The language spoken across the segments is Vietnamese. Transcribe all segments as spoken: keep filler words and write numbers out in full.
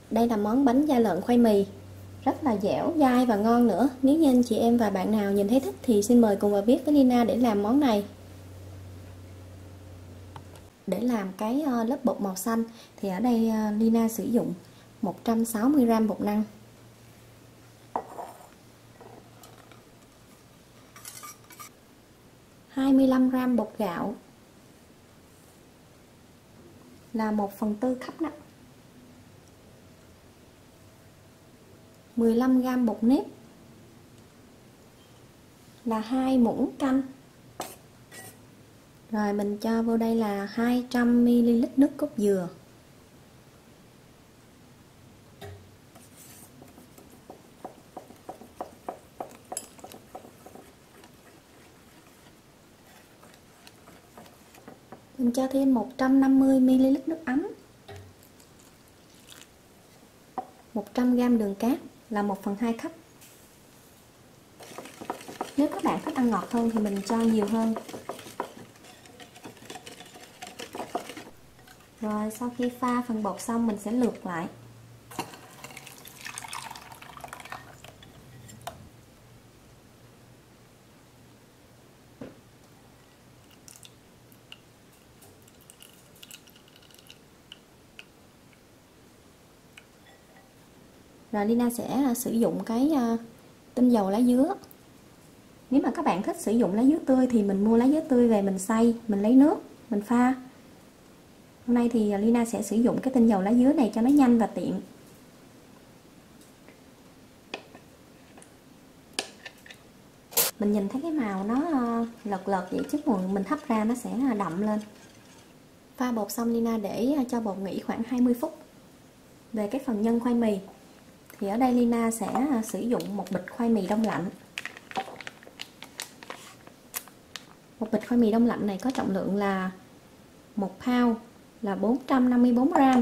Đây là món bánh da lợn khoai mì, rất là dẻo, dai và ngon nữa. Nếu như anh chị em và bạn nào nhìn thấy thích thì xin mời cùng vào bếp với Lina để làm món này. Để làm cái lớp bột màu xanh thì ở đây Lina sử dụng một trăm sáu mươi gam bột năng, hai mươi lăm gam bột gạo là một phần tư cup nè, mười lăm gam bột nếp là hai muỗng canh. Rồi mình cho vô đây là hai trăm mi li lít nước cốt dừa. Mình cho thêm một trăm năm mươi mi li lít nước ấm. một trăm gam đường cát là một phần hai cup. Nếu các bạn thích ăn ngọt hơn thì mình cho nhiều hơn. Rồi sau khi pha phần bột xong mình sẽ lượt lại. Rồi Lina sẽ sử dụng cái tinh dầu lá dứa. Nếu mà các bạn thích sử dụng lá dứa tươi thì mình mua lá dứa tươi về mình xay, mình lấy nước, mình pha. Hôm nay thì Lina sẽ sử dụng cái tinh dầu lá dứa này cho nó nhanh và tiện. Mình nhìn thấy cái màu nó lợt lợt vậy chứ còn mình hấp ra nó sẽ đậm lên. Pha bột xong Lina để cho bột nghỉ khoảng hai mươi phút. Về cái phần nhân khoai mì thì ở đây Lina sẽ sử dụng một bịch khoai mì đông lạnh. Một bịch khoai mì đông lạnh này có trọng lượng là một pound, là bốn trăm năm mươi bốn gam.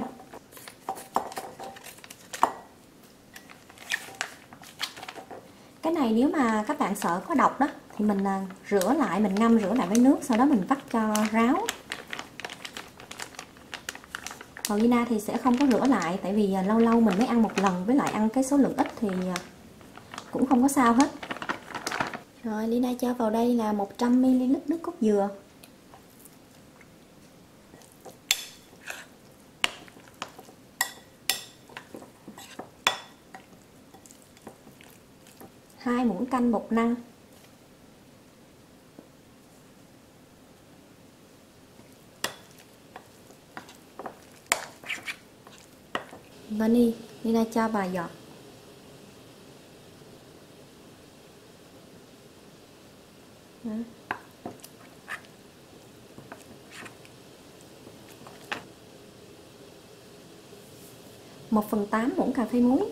Cái này nếu mà các bạn sợ có độc đó thì mình rửa lại, mình ngâm rửa lại với nước, sau đó mình vắt cho ráo. Còn Lina thì sẽ không có rửa lại, tại vì lâu lâu mình mới ăn một lần, với lại ăn cái số lượng ít thì cũng không có sao hết. Rồi Lina cho vào đây là một trăm mi li lít nước cốt dừa. hai muỗng canh bột năng. Vani, Lina cho vài giọt. Đó. một phần tám muỗng cà phê muối.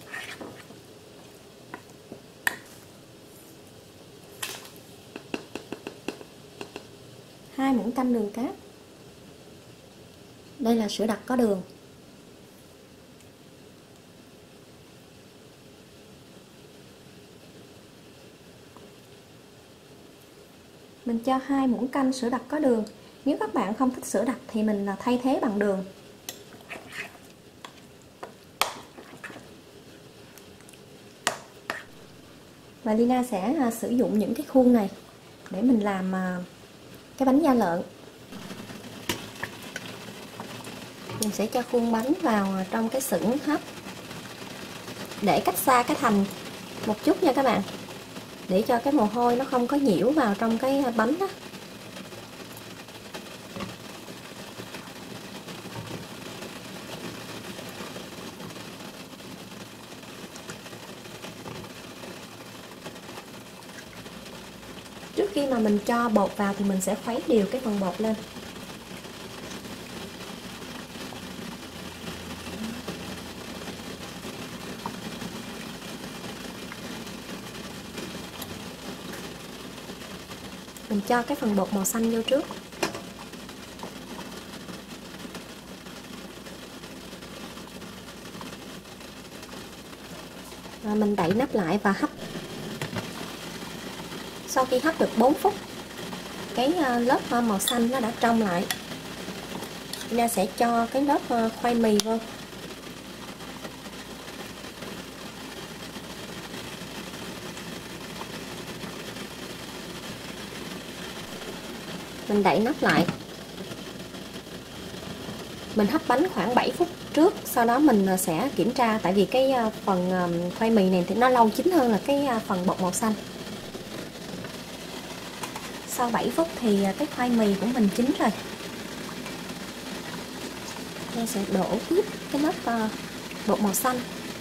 hai muỗng canh đường cát. Đây là sữa đặc có đường. Mình cho hai muỗng canh sữa đặc có đường. Nếu các bạn không thích sữa đặc thì mình thay thế bằng đường. Và Lina sẽ sử dụng những cái khuôn này để mình làm cái bánh da lợn. Mình sẽ cho khuôn bánh vào trong cái xửng hấp, để cách xa cái thành một chút nha các bạn, để cho cái mồ hôi nó không có nhiễu vào trong cái bánh đó. Trước khi mà mình cho bột vào thì mình sẽ khuấy đều cái phần bột lên. Mình cho cái phần bột màu xanh vô trước. Rồi mình đậy nắp lại và hấp. Sau khi hấp được bốn phút, cái lớp màu xanh nó đã trong lại. Chúng ta sẽ cho cái lớp khoai mì vô. Mình đậy nắp lại. Mình hấp bánh khoảng bảy phút trước, sau đó mình sẽ kiểm tra, tại vì cái phần khoai mì này thì nó lâu chín hơn là cái phần bột màu xanh. Sau bảy phút thì cái khoai mì của mình chín rồi. Tôi sẽ đổ tiếp cái lớp bột màu xanh.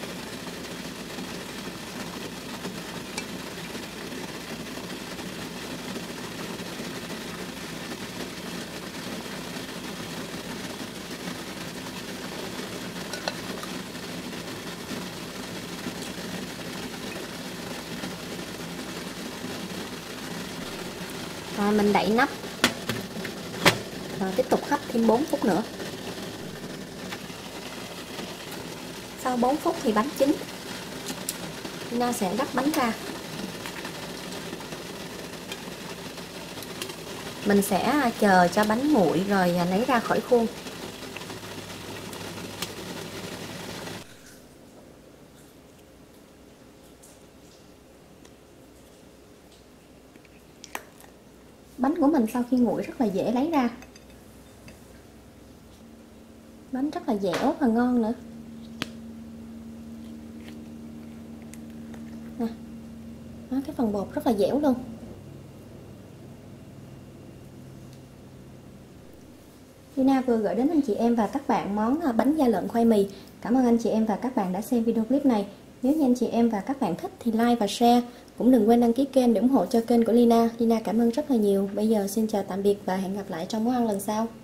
Rồi mình đậy nắp. Rồi tiếp tục hấp thêm bốn phút nữa. Sau bốn phút thì bánh chín. Lina sẽ gấp bánh ra. Mình sẽ chờ cho bánh nguội rồi lấy ra khỏi khuôn. Bánh của mình sau khi nguội rất là dễ lấy ra. Bánh rất là dẻo và ngon nữa. Nè. Đó, cái phần bột rất là dẻo luôn. Lina vừa gửi đến anh chị em và các bạn món bánh da lợn khoai mì. Cảm ơn anh chị em và các bạn đã xem video clip này. Nếu như anh chị em và các bạn thích thì like và share. Cũng đừng quên đăng ký kênh để ủng hộ cho kênh của Lina. Lina cảm ơn rất là nhiều. Bây giờ xin chào tạm biệt và hẹn gặp lại trong món ăn lần sau.